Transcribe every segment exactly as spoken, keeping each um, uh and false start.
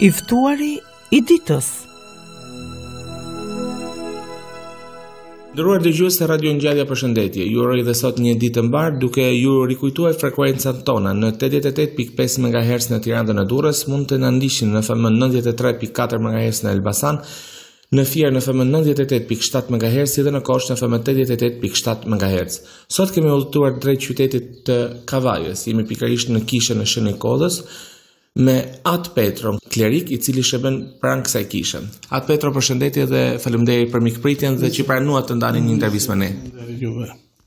I ftuari I ditës. Nderuar dëgjues të Radio Ngjallja, përshëndetje. Ju uroj dhe sot një ditë të mbar, duke ju rikujtuar frekuencat tona në tetëdhjetë e tetë pikë pesë megahertz në Tiranë dhe në Durrës, mund të na ndiqni në F M nëntëdhjetë e tre pikë katër megahertz në Elbasan, në Fier në F M nëntëdhjetë e tetë pikë shtatë megahertz dhe në Kosh në F M tetëdhjetë e tetë pikë shtatë megahertz. Sot kemi udhëtuar drejt qytetit të Kavajës, jemi pikërisht në kishën e Shën Nikolës, me At Petro, klerik I cili shërben pranë kësaj kishe. At Petro, përshëndetje dhe faleminderit për mikpritjen dhe që pranuat të ndani një intervistë me ne.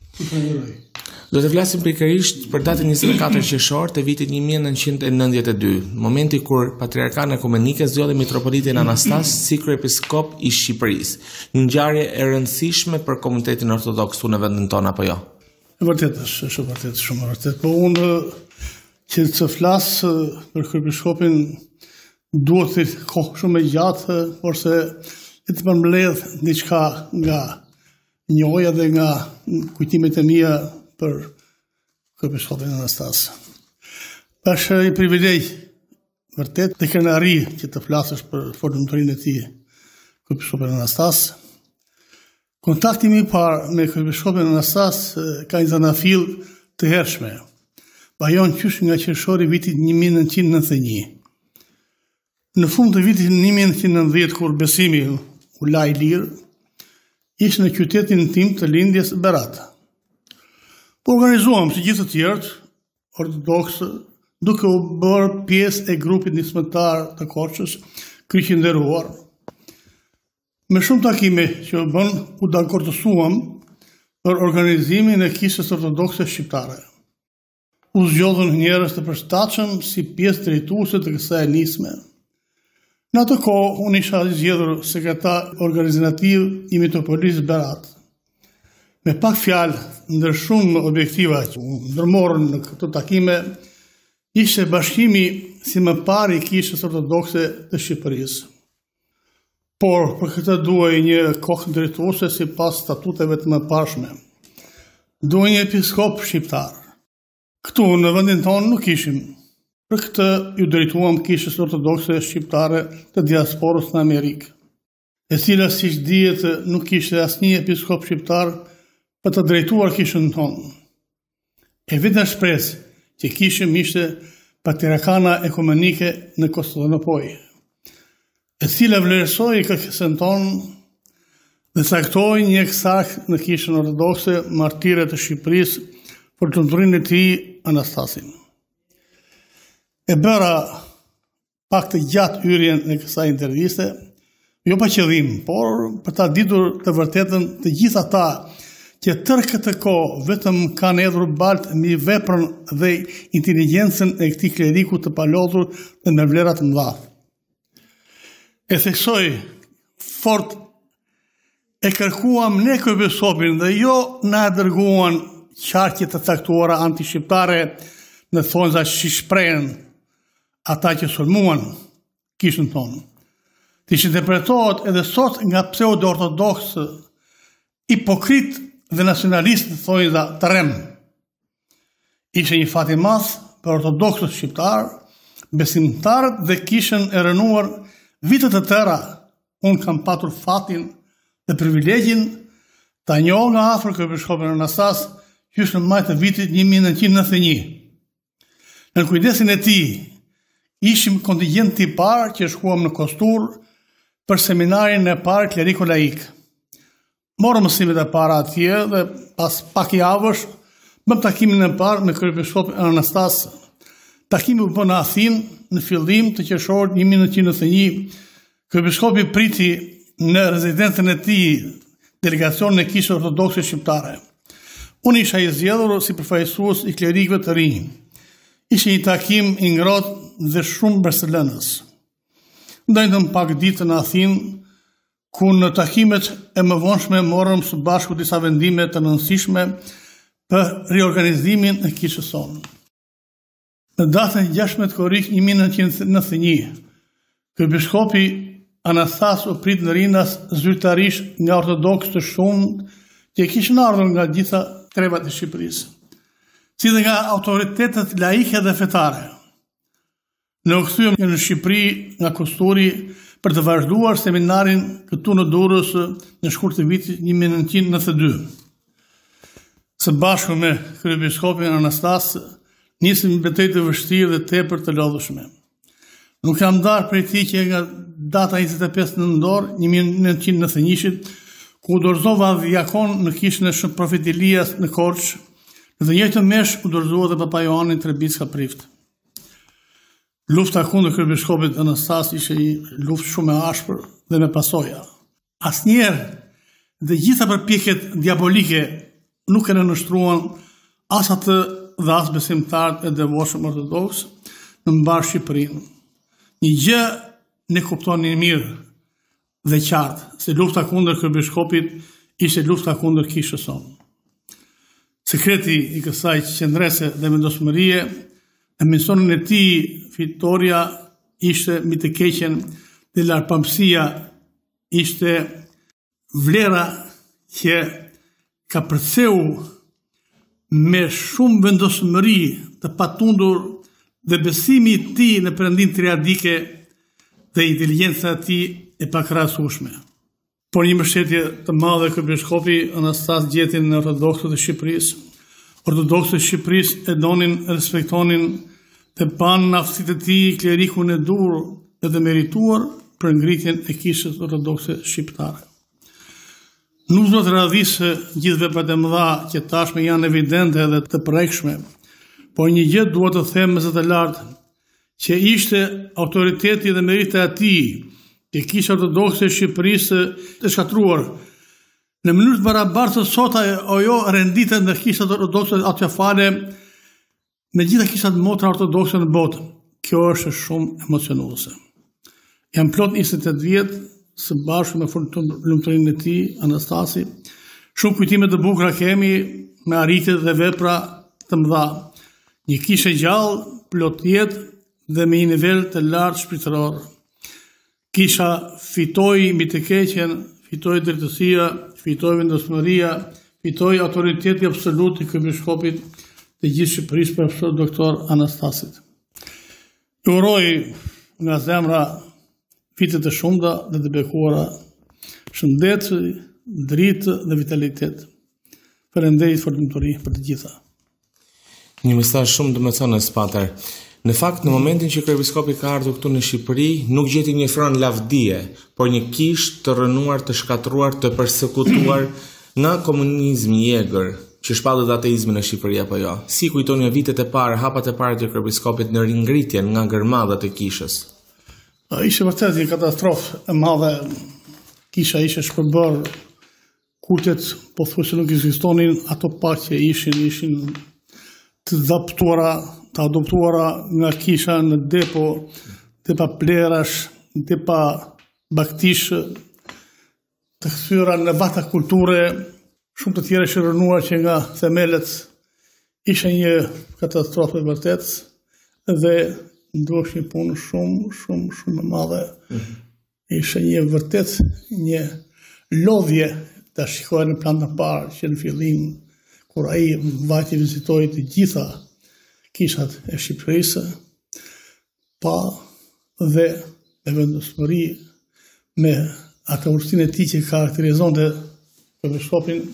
Do të flasim pikërisht për datën njëzet e katër qershor të vitit një mijë e nëntëqind e nëntëdhjetë e dy, momenti kur Patriarkana Ekumenike zgjodhi mitropolitin Anastas si kryepiskop I Shqipërisë. Një ngjarje e rëndësishme për komunitetin ortodoks në vendin tonë, apo jo? E vërtet është, është vërtet shumë vërtet. Po unë që të flasë për kryepiskopin duhet të kohë shumë e gjatë, por se të të përmbledh diçka nga njohja dhe nga kujtimet e mia për kryepiskopin Anastas. Është një privilegj vërtet të kënaqëri që të flasësh për fortundërinë e tij, kryepiskopin Anastas. Kontakti mi par me kryepiskopin Anastas ka një zanafill të hershme. Bajon qysh nga qershori vitit një mijë e nëntëqind e nëntëdhjetë e një. Në fund të vitit një mijë e nëntëqind e nëntëdhjetë, kur besimi u la I lirë, ishë në qytetin tim të lindjes Berat. Po organizuam si gjithë të tjerët ortodoksë, duke u bërë pjesë e grupit nismëtar të Korçës, kryq I nderuar. Me shumë takime që u bën, u dakordësuam për organizimin e kishës ortodokse shqiptare. U zgjodhën njerëz të përshtatshëm si pjesë drejtuese të kësaj nisme. Në atë kohë unë isha zgjedhur sekretar organizativ I Mitropolisë Berat. Me pak fjalë, ndër shumë objektiva që u ndërmorën në këto takime, ishte bashkimi si më parë I kishës ortodokse të Shqipërisë. Por për këtë duhej një kohë drejtuese sipas statuteve të mëparshme. Duhej një episkop shqiptar. Këtu në vendin tonë nuk ishim. Për këtë ju drejtuam kishës ortodokse shqiptare të diasporës në Amerikë, e cila siç dihet nuk kishte asnjë episkop shqiptar për të drejtuar kishën tonë. E vetëm shpresë që kishëm ishte Patriarkana Ekumenike në Konstantinopol, e cila vlerësoi kërkesën tonë dhe caktoi një eksark në kishën ortodokse martire të Shqipërisë për të ndurinë e tij Anastasin. E bëra pak të gjatë hyrjen në kësaj interviste, jo pa qëllim, por për ta ditur të vërtetën të gjithë ata që tërë këtë kohë vetëm kanë hedhur balt mbi veprën dhe inteligjencën e këtij kleriku të palodhur dhe me vlera të mëdha. E theksoj fort e kërkuam ne kryepiskopin dhe jo na dërguan qarqe të caktuara anti-shqiptare në thonjza që shprehen ata që sulmuan kishën tonë. Të interpretohet edhe sot nga pseudo-ortodoks, hipokrit dhe nacionalist të thonjza të rem. Ishte një fat I madh për ortodoksët shqiptar, besimtarët dhe kishën e rënuar vitet të tëra. Unë kam patur fatin dhe privilegjin ta njoh nga afër kryepiskopin Anastas qysh në maj të vitit një mijë e nëntëqind e nëntëdhjetë e një. Në kujdesin e tij, ishim kontingjenti I parë që shkuam në Kostur për seminarin e parë kleriko-laik. Morëm mësimet e para atje dhe pas pak javësh bëm takimin e parë me kryepiskopin Anastas. Takimi u bë në Athinë në fillim të qershorit një mijë e nëntëqind e nëntëdhjetë e një. Kryepiskopi priti në rezidencën e tij delegacionin e kishës ortodokse shqiptare. Unë isha I zgjedhur si përfaqësues I klerikëve të rinj. Ishte një takim I ngrohtë dhe shumë bersëlënës. Ndajtëm pak ditë në Athinë, ku në takimet e mëvonshme morëm së bashku disa vendime të rëndësishme për riorganizimin e kishës sonë. Në datën gjashtëdhjetë korrik një mijë e nëntëqind e nëntëdhjetë e një, kryepiskopi Anastas u prit në rinas zyrtarisht nga ortodoks të shumë që kishin ardhur nga gjitha trevat e Shqipërisë, si dhe nga autoritetet laike dhe fetare. Ne u kthyem në Shqipëri nga Kosturi për të vazhduar seminarin këtu në Durrës në shkurt të vitit një mijë e nëntëqind e nëntëdhjetë e dy. Së bashku me kryebiskopin Anastas, nisëm një betejë të vështirë dhe tepër të lodhshme. Nuk jam ndarë prej tij që nga data njëzet e pesë nëntor një mijë e nëntëqind e nëntëdhjetë e një, ku u dorëzova diakon në kishën e Shën Profet Elias në Korçë, në të njëjtën mesh u dorëzova dhe Papa Joani Trebicka Prift. Lufta kundër kryebiskopit Anastas ishte një luftë shumë e ashpër dhe me pasoja. Asnjëherë dhe gjitha përpjekjet diabolike nuk e nënshtruan as atë dhe as besimtarët e devotshëm ortodoks në mbar Shqipërinë. Një gjë ne kuptoni mirë dhe qartë, se lufta kundër kryebiskopit ishte lufta kundër kishës sonë. Sekreti i kësaj qendrese dhe vendosmërie në misionin e tij fitoria ishte mbi të keqen dhe larpamësia ishte vlera që ka përceu me shumë vendosmëri të patundur dhe besimi i tij në Perëndin triadike dhe inteligjenca e tij e pakrahasueshme. Por një mbështetje të madhe kryebiskopi Anastas gjeti në ortodoksët e Shqipërisë. Ortodoksët e Shqipërisë e donin, respektonin dhe panë në aftësitë e tij klerikun e dur dhe të merituar për ngritjen e kishës ortodokse shqiptare. Nuk do të radhisë gjithë veprat e mëdha që tashme janë evidente dhe të prekshme, por një gjë duhet të them me zë të lartë, që ishte autoriteti dhe merita e tij që kisha ortodokse e Shqipërisë të shkatruar në mënyrë të barabartë sot ajo renditet në kishat ortodokse atë fare me gjitha kishat motra ortodokse në botë. Kjo është shumë emocionuese. Jam plot njëzet e tetë vjet së bashku me lumturinë e tij Anastasi. Shumë kujtime të bukura kemi me arritje dhe vepra të mëdha. Një kishë gjallë, plot jetë dhe me një nivel të lartë shpirtëror. Kisha fitoi mbi të keqen, fitoi drejtësia, fitoi vendosmëria, fitoi autoriteti absolut i kryebiskopit të gjithë Shqipërisë profesor doktor Anastasit. Uroj nga zemra fitet të shumta dhe të bekuara, shëndet, dritë dhe vitalitet. Faleminderit për lumturi për të gjitha. Një mesazh shumë domethënës, pater. Në fakt, në momentin që kryebiskopi ka ardhur këtu në Shqipëri, nuk gjeti një fron lavdie, por një kishë të rënuar, të shkatruar, të përsekutuar nga komunizmi i egër, që shpallet ateizmin në Shqipëri apo jo. Si kujtoni vitet e parë, hapat e parë të kryebiskopit në ringritjen nga gërmadhat e kishës? Ishte vërtet një katastrofë e madhe. Kisha ishte shpërbër, kultet pothuajse nuk ekzistonin, ato pak që ishin, ishin të adoptuara, të adoptuara nga kisha në depo, depa plerash, depa baktish, të kthyera në vata kulture, shumë të tjera që rënuar që nga themelet ishte një katastrofë vërtet dhe ndosh një punë shumë, shumë, shumë e madhe. Mm-hmm. Ishte një vërtet një lodhje të shikohet në plan të parë që në fillim kur ai vajti vizitoi të gjitha kishat e Shqipërisë, pa dhe me vendosmëri me atë urtësinë e tij që karakterizonte kryebiskopin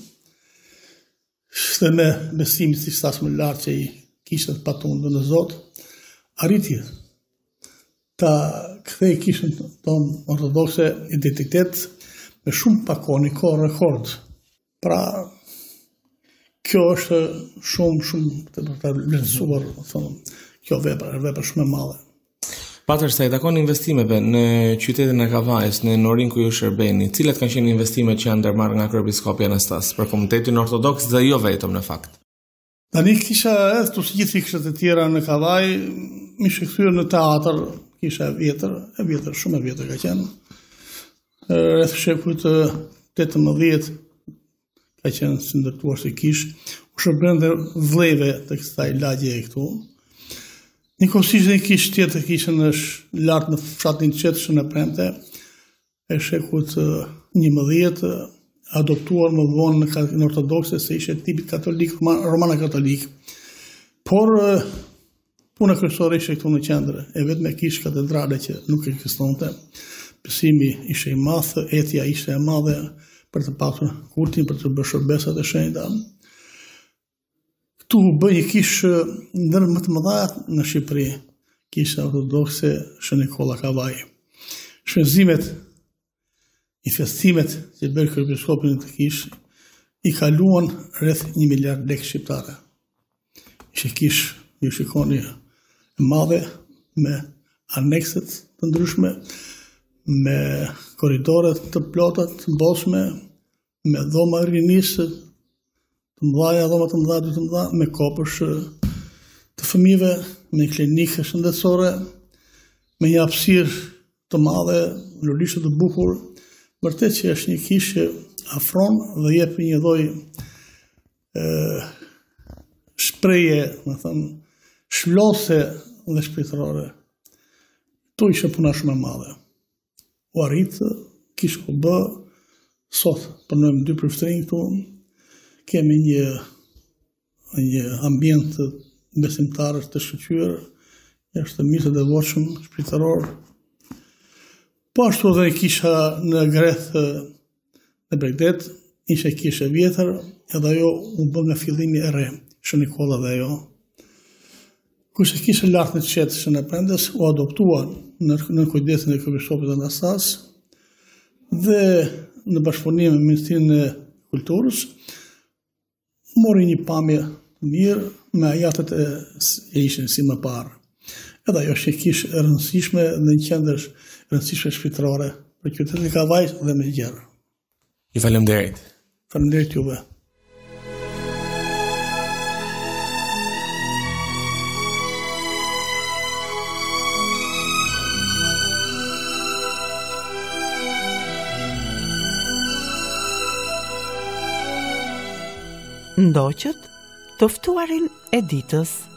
dhe me besimin si stas më lart që i kishte patundur në Zot, arriti ta kthej kishën tonë ortodokse identitet me shumë pakoni kohë rekord. Pra, kjo është shumë, shumë të të vlerësuar, kjo vepër, vepër shumë e madhe. Pater, sa i takon investimeve në qytetin e Kavajës, në Norin ku ju shërbeni, cilat kanë qenë investimet që janë ndërmarrë nga kryebiskopi Anastas për komunitetin ortodoks dhe jo vetëm në fakt? Tani kisha edhe të gjithë kishët e tjera në Kavaj, mi shkëthyrë në teatr, kisha e vjetër, e vjetër, shumë e vjetër ka qenë. Rreth shekujt tetëmbëdhjetë ka qenë së ndërtuar se kishë, u shërbën dhe vleve të kësaj lagje e këtu. Një kosisht dhe një kishë tjetër kishën është lartë në fshatin qetë shë në premte, e shekujt njëmbëdhjetë, adoptuar më vonë në ortodokse se ishe tipit katolik, romana katolik. Por Puna kryesore ishte këtu në qendër, e vetëm e kish katedrale që nuk ekzistonte. Besimi ishte i madh, etja ishte e madhe për të patur kultin, për të bërë shërbesat e shenjta. Këtu bëj një kishë ndër më të mëdha në Shqipëri, kisha ortodokse Shën Nikolla Kavaj. Shpenzimet i festimet që bërë kryepiskopin të kishë i kaluan rreth një miliard lekë shqiptare. Ishte kishë, ju shikoni, e madhe, me anekset të ndryshme, me korridoret të plota të boshme, me dhoma rinisë të mëdha, dhoma të mëdha, dy të mëdha, me kopësh të fëmijëve, me klinikë shëndetësore, me një hapësirë të madhe, lulishtë të bukur, vërtet që është një kishë afron dhe jep një lloj shpreje, më thënë, shlose dhe shpirtërore. Tu ishte puna shumë e madhe. U arritë, kishë ku bë, sot përnojmë dy përftërinj këtu, kemi një, një ambient besimtarë të shqyqyër, është mirë të devotshëm, shpirtëror. Po ashtu dhe kisha në Greth në Bregdet, ishte kishë e vjetër, edhe ajo u bë nga fillimi e re, Shën Nikolla dhe ajo. Kurse kishë lartë në qetë Shën e Prendes, u adoptua në, në kujdesin e kryepiskopit Anastas dhe në bashkëpunim me Ministrinë e Kulturës, mori një pamje mirë me ajatet e, e ishin si më parë. Edhe ajo është një kishë e rëndësishme dhe një qendër rëndësishme shpirtërore për qytetin e Kavajës dhe me gjerë. I faleminderit. Faleminderit juve. Ndoqët të ftuarin e ditës.